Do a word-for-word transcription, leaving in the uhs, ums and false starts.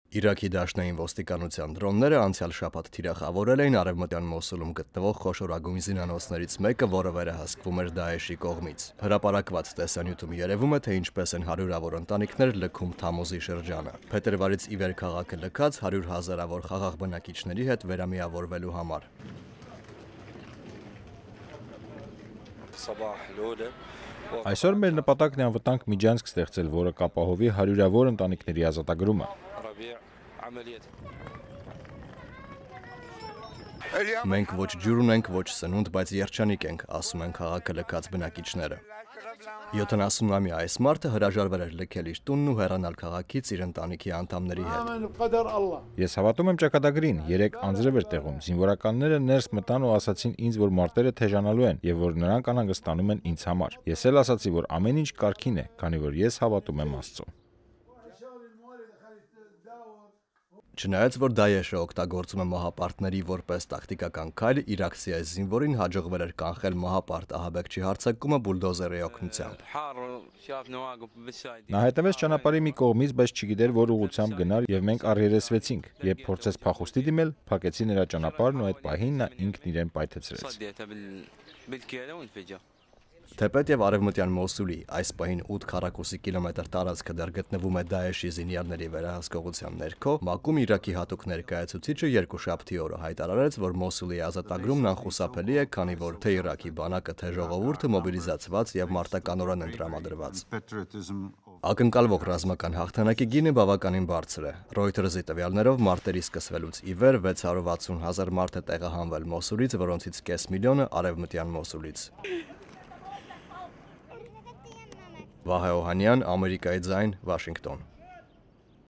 Իրաքի դաշնային ոստիկանության դրոնները անցյալ շաբաթ թիրախավորել էին արևմտյան Մոսուլում գտնվող խոշորագույն զինանոցներից մեկը, որը վերահսկվում էր Դաեշի կողմից։ Հրապարակված տեսանյութում երևում է, թե ինչպես են հարյուրավոր ընտանիքներ լքում Թամուզի շրջանը։ Փետրվարից ի վեր քաղաքը լքած հարյուր հազարավոր խաղաղ բնակիչների հետ վերամիավորվելու համար։ Այսօր մեր նպատակն է անվտանգ միջանցք ստեղծել, որը կապահովի հարյուրավոր ընտանիքների ազատագրումը։ Մենք ոչ ջուր ունենք, ոչ սնունդ, բայց երջանիկ ենք, ասում են քաղաքը լքած բնակիչները։ յոթանասունամյա այս մարդը հրաժարվել էր լքել իր տունն ու հեռանալ քաղաքից իր ընտանիքի անդամների հետ։ Ես հավատում եմ ճակատագրին, երեք անձրև էր տեղում, զինվորականները ներս մտան ու ասացին ինձ, որ մարտերը թեժանալու են եւ որ նրանք անհանգստանում են ինձ համար։ Ես էլ ասացի, որ ամեն ինչ կարգին է, քանի որ ես հավատում եմ Աստծո։ Չնայած որ Դաեշը օգտագործում է մահապարտների որպես տակտիկական քայլ, իրաքցի այս զինվորին հաջողվել էր կանխել մահապարտ ահաբեկչի հարձակումը բուլդոզերի օգնությամբ։ Նա հետևեց ճանապարհի մի կողմից, բայց չգիտեր, որ ուղղությամբ գնար, եւ մենք առերեսվեցինք։ Երբ փորձեց փախուստի դիմել, փակեցի նրա ճանապարհն ու այդ պահին նա ինքն իրեն պայթեցրեց։ Թեպետ եւ արևմտյան Մոսուլի այս պահին ութ քառակուսի կիլոմետր տարածքը դեռ գտնվում է Դաեշի զինյալների վերահսկողության ներքո, ՄԱԿ-ում Իրաքի հատուկ ներկայացուցիչը երկուշաբթի օրը հայտարարեց, որ Մոսուլի ազատագրումն անխուսափելի է, քանի որ թե Իրաքի բանակը, թե ժողովուրդը մոբիլիզացված եւ մարտականորեն են տրամադրված։ Ակնկալվող ռազմական հաղթանակի գինը բավականին բարձր է։ Reuters-ի տվյալներով մարտերի սկսվելուց ի վեր վեց հարյուր վաթսուն հազար մարդ է տեղահանվել Մոսուլից, որոնցից կես միլիոնը արևմտյան Մոսուլից։ Վահե Օհանյան, Ամերիկայի ձայն, Վաշինգտոն։